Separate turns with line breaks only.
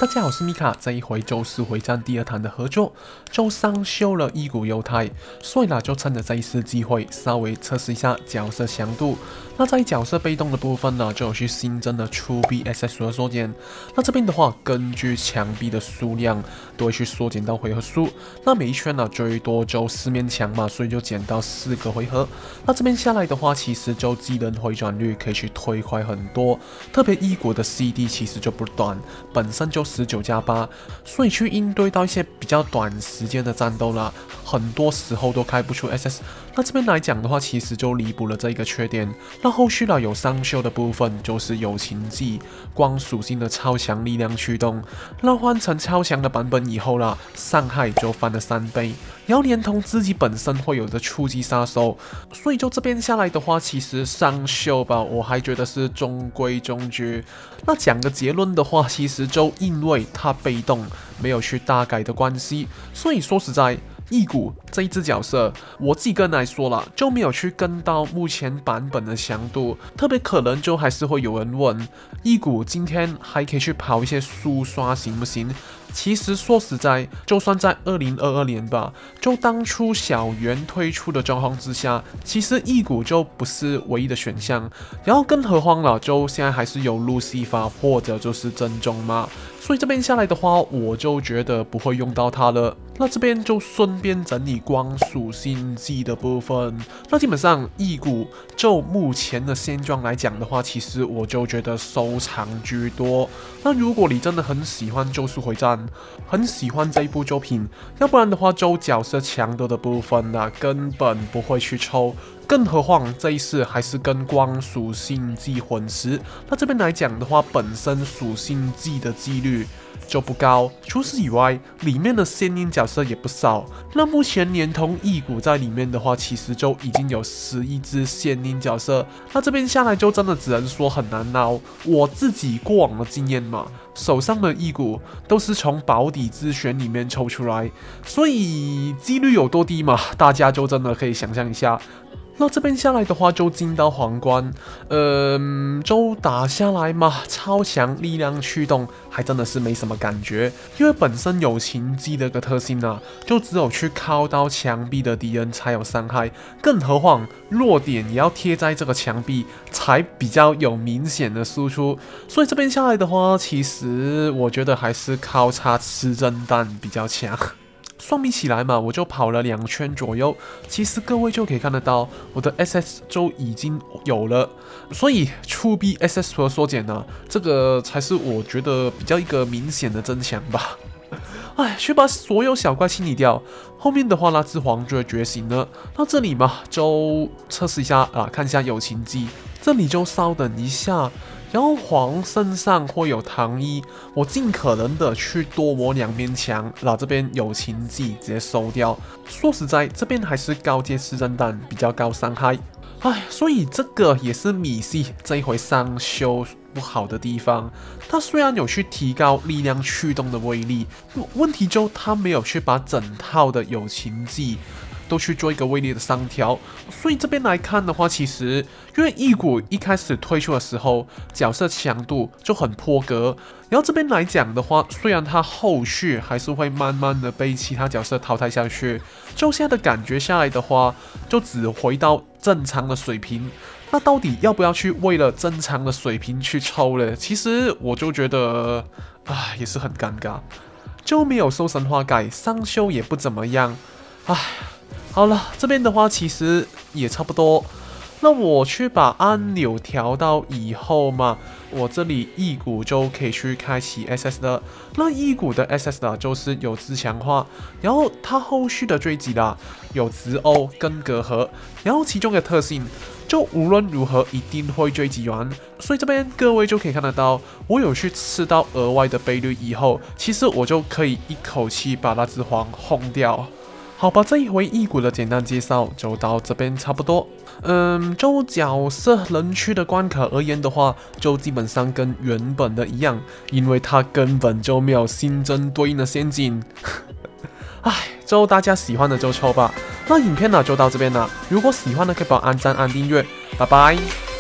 大家好，我是米卡。这一回咒术回战第2弹的合作，就上修了一股犹太，所以啦，就趁着这一次机会，稍微测试一下角色强度。那在角色被动的部分呢，就有去新增的出臂 SS 的缩减。那这边的话，根据墙壁的数量，都会去缩减到回合数。那每一圈呢，最多就4面墙嘛，所以就减到4个回合。那这边下来的话，其实就技能回转率可以去推快很多，特别异国的 CD 其实就不短，本身就19+8，所以去应对到一些比较短时间的战斗啦，很多时候都开不出 SS。那这边来讲的话，其实就弥补了这一个缺点。那后续啦有上修的部分，就是友情技、光属性的超强力量驱动。那换成超强的版本以后啦，伤害就翻了3倍，然后连同自己本身会有的触击杀手，所以就这边下来的话，其实上修吧，我还觉得是中规中矩。那讲个结论的话，其实就因为它被动没有去大改的关系，所以说实在。异骨这一只角色，我自己个人来说啦，就没有去跟到目前版本的强度，特别可能就还是会有人问，异骨今天还可以去跑一些速刷行不行？其实说实在，就算在2022年吧，就当初小圆推出的状况之下，其实异骨就不是唯一的选项。然后更何况了，就现在还是有路西法或者就是真宗嘛，所以这边下来的话，我就觉得不会用到它了。那这边就顺便整理光属性技的部分。那基本上异骨就目前的现状来讲的话，其实我就觉得收藏居多。那如果你真的很喜欢咒术回战，很喜欢这一部作品，要不然的话，就角色强度的部分啦，根本不会去抽。更何况这一次还是跟光属性技混食，那这边来讲的话，本身属性技的几率就不高。除此以外，里面的仙音角色也不少。那目前连同异骨在里面的话，其实就已经有11只仙音角色。那这边下来就真的只能说很难捞。我自己过往的经验嘛，手上的异骨都是从保底之选里面抽出来，所以几率有多低嘛，大家就真的可以想象一下。那这边下来的话，就进到皇冠，就打下来嘛，超强力量驱动还真的是没什么感觉，因为本身友情技的个特性啊，就只有去靠到墙壁的敌人才有伤害，更何况弱点也要贴在这个墙壁才比较有明显的输出，所以这边下来的话，其实我觉得还是靠它吃蒸蛋比较强。算比起来嘛，我就跑了2圈左右，其实各位就可以看得到，我的 SS 就已经有了，所以出臂 SS 和缩减呢，这个才是我觉得比较一个明显的增强吧。哎，去把所有小怪清理掉，后面的话那只皇就会觉醒了。到这里嘛，就测试一下啊，看一下友情技，这里就稍等一下。然后黄身上会有糖衣，我尽可能的去多磨2面墙，把这边友情技直接收掉。说实在，这边还是高阶吃蒸蛋比较高伤害，哎，所以这个也是米系这一回上修不好的地方。它虽然有去提高力量驱动的威力，问题就它没有去把整套的友情技都去做一个威力的上调，所以这边来看的话，其实因为异骨一开始推出的时候，角色强度就很破格，然后这边来讲的话，虽然它后续还是会慢慢的被其他角色淘汰下去，就现在的感觉下来的话，就只回到正常的水平。那到底要不要去为了正常的水平去抽呢？其实我就觉得，也是很尴尬，就没有收神话盖，上修也不怎么样，好了，这边的话其实也差不多。那我去把按钮调到以后嘛，我这里异骨就可以去开启 SS 了。那异骨的 SS 啦，就是有自强化，然后它后续的追击啦，有直殴跟隔阂，然后其中的特性就无论如何一定会追击完。所以这边各位就可以看得到，我有去吃到额外的倍率以后，其实我就可以一口气把那只黄轰掉。好吧，这一回异骨的简单介绍就到这边差不多。就角色人区的关卡而言的话，就基本上跟原本的一样，因为它根本就没有新增对应的陷阱。就大家喜欢的就抽吧。那影片呢就到这边了，如果喜欢的可以帮我按赞按订阅，拜拜。